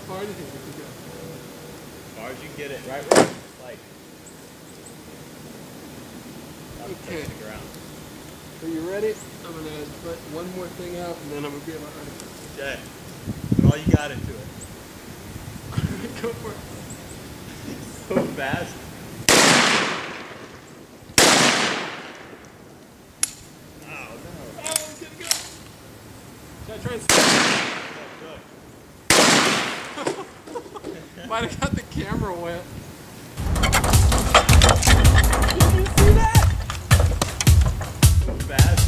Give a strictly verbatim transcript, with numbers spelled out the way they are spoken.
far do you think we can go? As far as you can get it, right where it's like. Okay. The ground. Are you ready? I'm gonna put one more thing out and then I'm gonna be about ready. Okay. Put all you got into it. Go for it. So fast. Oh no. Oh, it's gonna go. Should I try and stop? Might have got the camera wet. Did you see that? So fast.